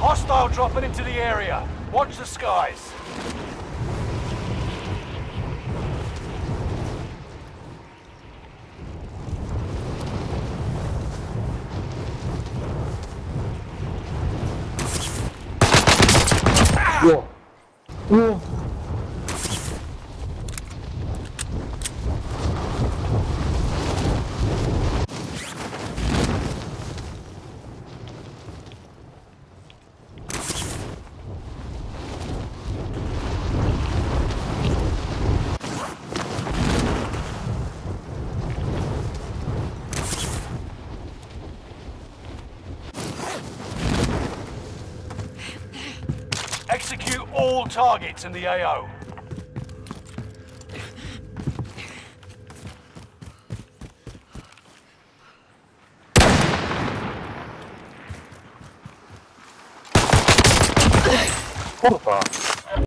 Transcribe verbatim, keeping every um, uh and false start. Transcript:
Hostile dropping into the area. Watch the skies. 우와. 우와. Execute all targets in the A O. 터졌다.